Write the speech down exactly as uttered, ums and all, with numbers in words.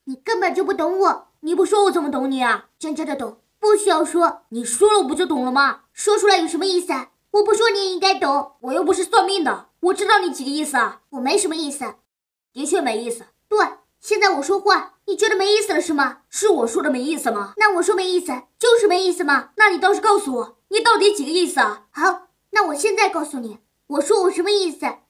你根本就不懂我，你不说我怎么懂你啊？真正的懂，不需要说，你说了我不就懂了吗？说出来有什么意思啊？我不说你也应该懂，我又不是算命的，我知道你几个意思啊？我没什么意思，的确没意思。对，现在我说话，你觉得没意思了是吗？是我说的没意思吗？那我说没意思，就是没意思吗？那你倒是告诉我，你到底几个意思啊？好，那我现在告诉你，我说我什么意思，